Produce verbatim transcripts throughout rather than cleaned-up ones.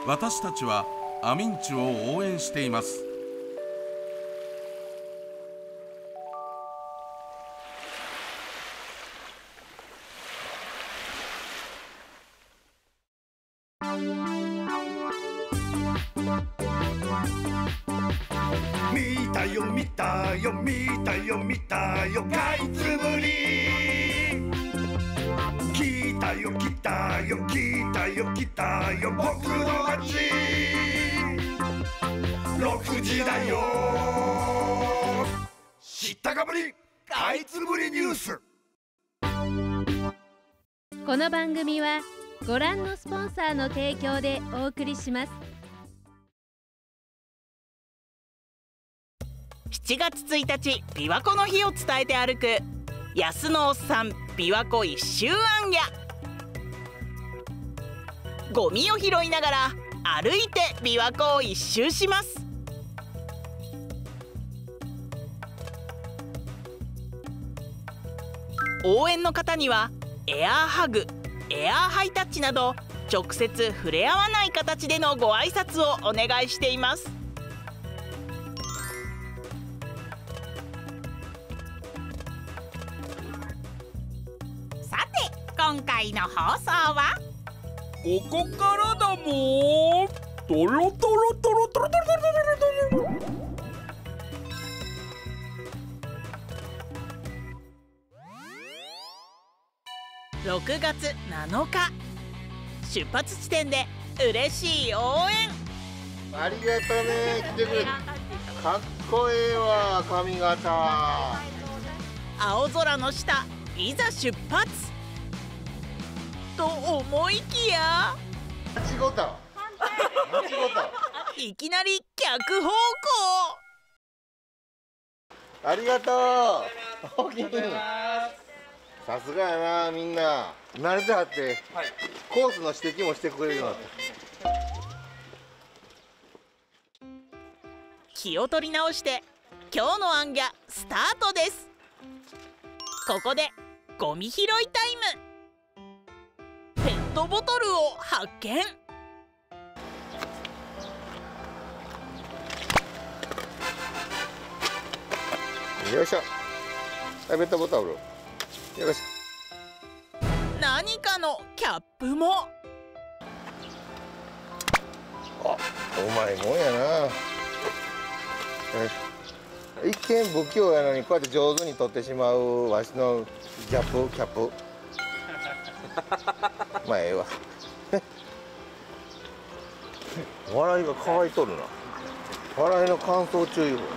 私たちはアミンチュを応援しています。 見たよ見たよ見たよ見たよかいつぶり、来たよ来たよ来たよ来たよ僕の街、ろくじだよ知ったかぶりかいつぶりニュース。 この番組はご覧のスポンサーの提供でお送りします。 しちがつついたち、琵琶湖の日を伝えて歩く安のおっさん琵琶湖一周行脚。ゴミを拾いながら歩いて琵琶湖を一周します。応援の方にはエアーハグ、エアーハイタッチなど直接触れ合わない形でのご挨拶をお願いしています。さて、今回の放送はここからだもん。トロトロトロトロトロトロトロトロ。 ろくがつなのか、出発地点で嬉しい応援。 ありがとね、来てくれてかっこええわ、髪型。 青空の下、いざ出発と思いきや、 間違った間違ったいきなり逆方向。 ありがとう。おきにさすがやな、みんな慣れてはって、はい、コースの指摘もしてくれるようになった。 気を取り直して今日の行脚スタートです。ここでゴミ拾いタイム。ペットボトルを発見。 よいしょ。ペットボトルよし。 何かのキャップも。 あ、うまいもんやな。よし。一見不器用やのにこうやって上手に取ってしまうわしのキャップキャップまあええわ笑いが乾いとるな。笑いの乾燥注意報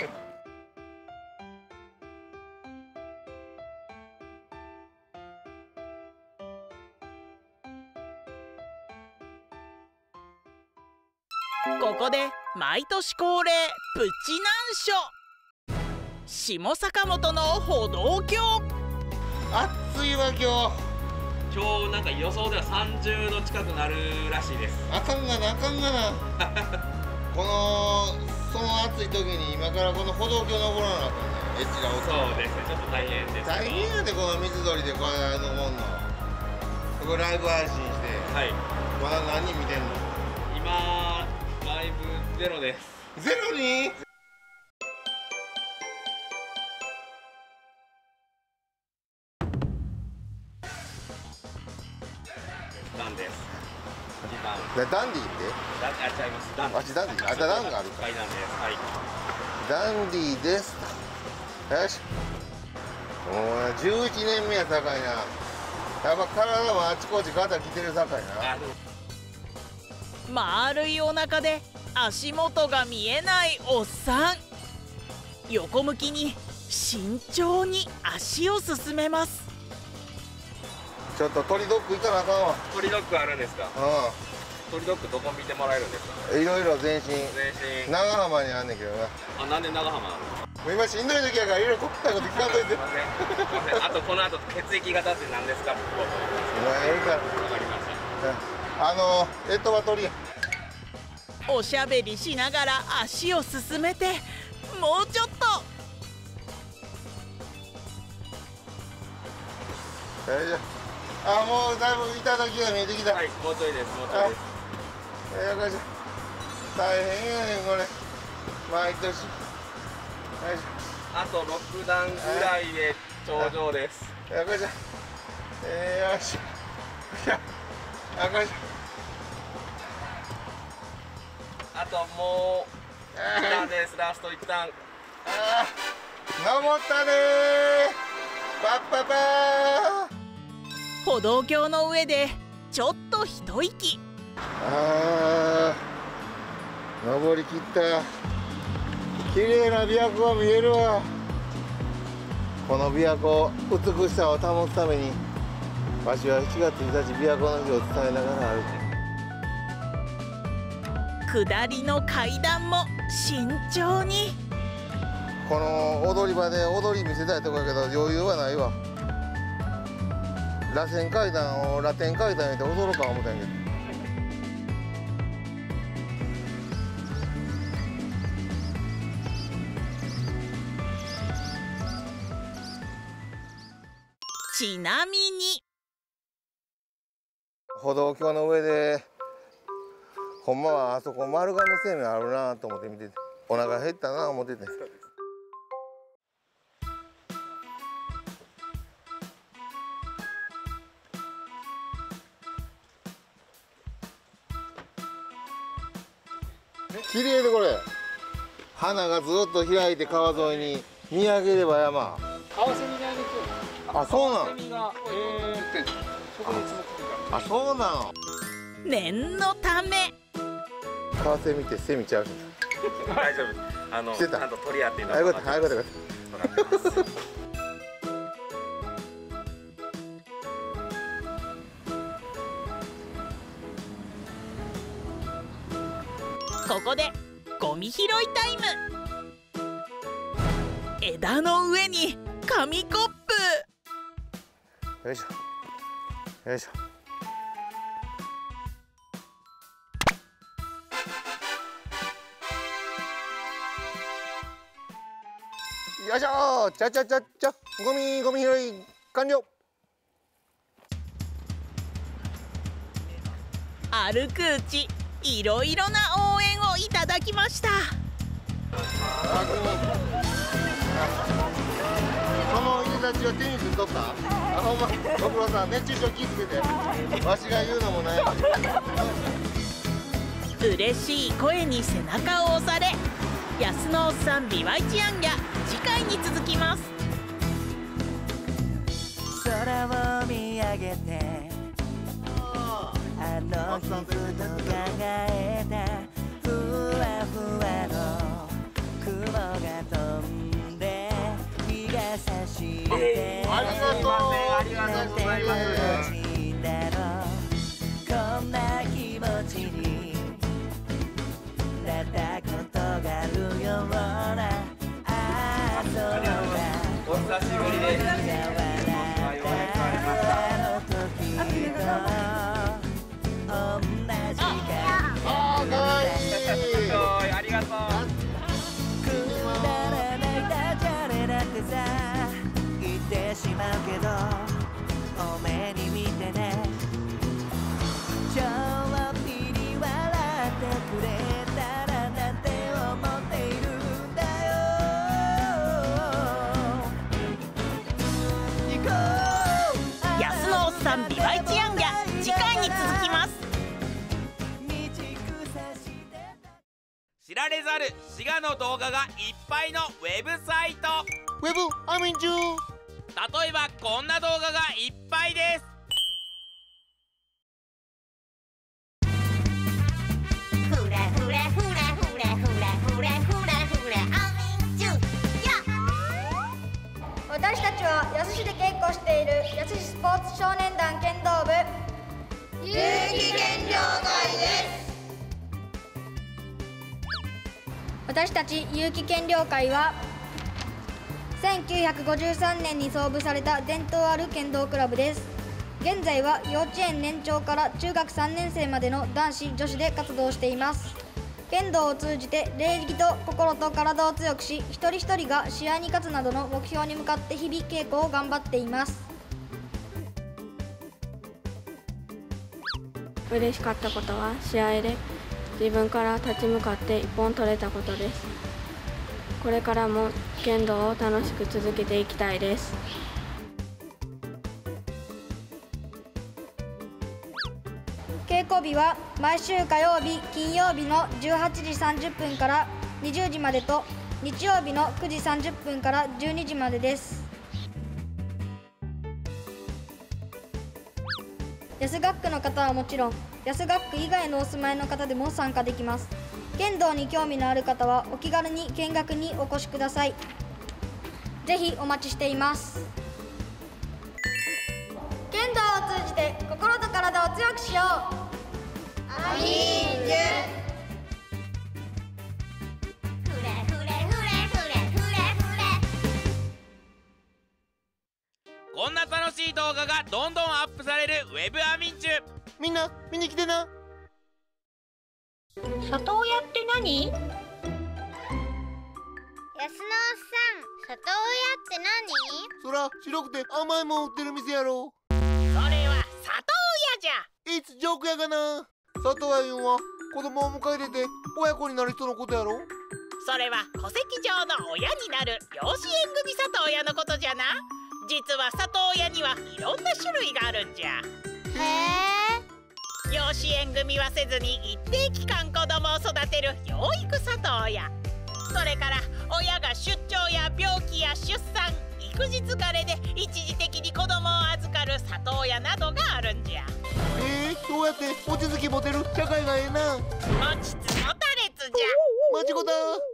ここで毎年恒例プチ難所、下坂本の歩道橋。 暑いわ今日。 今日なんか予想ではさんじゅうど近くなるらしいです。 あかんがなあかんがなこのその暑い時に今からこの歩道橋登らなあかんね。エッチな音。 そうですね、ちょっと大変ですけど。 大変やで、この水鳥でこれのもんのこれライブ配信して、 はい、 まだ何人見てんの？ 今ライブゼロです。 ゼロに？ ダンです。 ダンディってダン、あ、違います。ダン。 あっちダンディ、あ、ダンがあるか。 階段です。はい。 ダンディです。よし。もうじゅういちねんめやさかいな。やっぱ体もあちこち肩きてるさかいな。 丸いお腹で足元が見えないおっさん。横向きに慎重に足を進めます。 ちょっと鳥ドッグ行かなあかんわ。 鳥ドッグあるんですか？ う鳥ドッグどこ見てもらえるんですか？ ん。いろいろ全身。 全身。 長浜にあんねんけどな。 あ、なんで長浜なの？ もう今しんどい時やからいろいろ細かいこと聞かんといて。 すいません。すいません。あとこの後血液型って何ですか？ってこと。 まあええから。 わかりました。 あのえっとは鳥や。 おしゃべりしながら足を進めて、もうちょっと。 大丈夫。あ、もうだいぶ頂が見えてきた。 はい、もうちょいです。もうちょいです。 よいしょ。大変やねんこれ毎年。よいしょ。 あとろくだんぐらいで頂上です。 よいしょ。えー、よいしょ。よいしょ。 あともう一段です。ラスト一段。 あー、登ったねー。パッパパー。 歩道橋の上でちょっと一息。 あー、登りきった。綺麗な琵琶湖が見えるわ。この琵琶湖美しさを保つためにわしはしちがつついたち琵琶湖の日を伝えながら歩く。 下りの階段も慎重に。 この踊り場で踊り見せたいとこやけど余裕はないわ。螺旋階段をラテン階段見て踊ろうか思ったんやけど。 ちなみに歩道橋の上でほんまはあそこ丸亀製麺あるなと思って見てて、お腹減ったな思ってて。綺麗でこれ花がずっと開いて川沿いに見上げれば山。 カワセミがあげてあ、そうなの。 カワセミがえー植物の木があ、そうなの。 念のため。 川瀬見てセミちゃう。 大丈夫。あのしてたちゃんと取り合っていたあ、 だよかった、よかった、よかった。 ここでゴミ拾いタイム。枝の上に紙コップ。 よいしょ。よいしょ。よいしょ。ちゃちゃちゃちゃ。ゴミゴミ拾い完了。 歩くうちいろいろな応援をいただきました。 この犬たちはテニス取った？あ、ほんま、ご苦労さん、熱中症気をつけて。わしが言うのもない。 嬉しい声に背中を押され、安のおっさんビワイチアンギャ次回に続きます。 空を見上げてあの日ふと考えたふわふわの雲が飛んで日が差してありがとう。ありがとうございます。 こんな気持ちになったことがあるようなあそうだお久しぶりです。 あの時と同じかあー、かわいい。 ありがとう。 くだらないダジャレなんてさ言ってしまうけどお目に見てねちょっぴり笑ってくれたらなんて思っているんだよ行こう安のおっさんビワイチアンギャ次回に続きます。 知られざる滋賀の動画がいっぱいのウェブサイト。 ウェブアミンチュー。 例えばこんな動画がいっぱいです。 フラフラフラフラフラフラフラフラアミンチュや私たちは安市で稽古している安市スポーツ少年団剣道部有機剣道会です。私たち有機剣猟会はせんきゅうひゃくごじゅうさんねんに創部された伝統ある剣道クラブです。現在は幼稚園年長から中学さんねん生までの男子女子で活動しています。剣道を通じて礼儀と心と体を強くし、一人一人が試合に勝つなどの目標に向かって日々稽古を頑張っています。 嬉しかったことは試合で自分から立ち向かって一本取れたことです。これからも剣道を楽しく続けていきたいです。 稽古日は毎週火曜日、金曜日のじゅうはちじさんじゅっぷんからにじゅうじまでと日曜日のくじさんじゅっぷんからじゅうにじまでです。安学区の方はもちろん、安学区以外のお住まいの方でも参加できます。剣道に興味のある方はお気軽に見学にお越しください。ぜひお待ちしています。剣道を通じて心と体を強くしよう。アミージュ。 こんな楽しい動画がどんどんアップされるウェブアミンチュ。 みんな見に来てな。 里親って何？安野おっさん、里親って何？ そら白くて甘いもん売ってる店やろ。 それは里親じゃ。 いつジョークやがな。里親いうのは子供を迎え入れて親子になる人のことやろ。 それは戸籍上の親になる養子縁組里親のことじゃな。実は里親にはいろんな種類があるんじゃ。 へえ。 養子縁組はせずに一定期間子供を育てる養育里親。それから親が出張や病気や出産、育児疲れで一時的に子供を預かる里親などがあるんじゃ。 えー、そうやって落ち着き持てる社会がええな。 持ちつ持たれつじゃ。 間違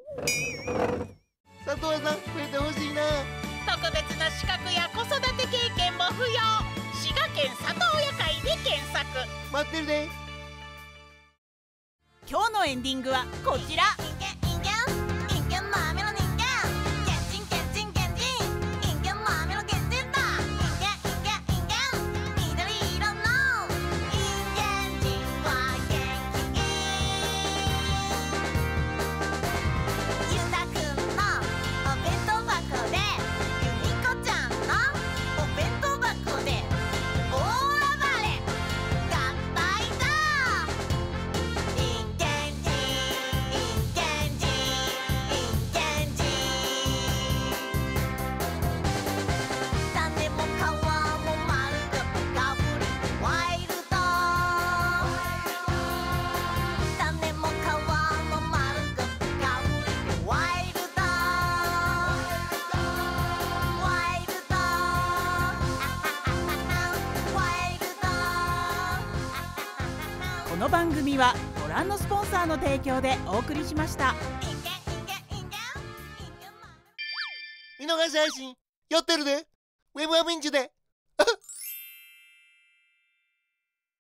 った里親さん増えてほしいな。 特別な資格や子育て経験も不要。滋賀県里親会で検索。 待ってるで。 今日のエンディングはこちら。この番組はご覧のスポンサーの提供でお送りしました。 見逃し配信やってるで。ウェブアミンチュで。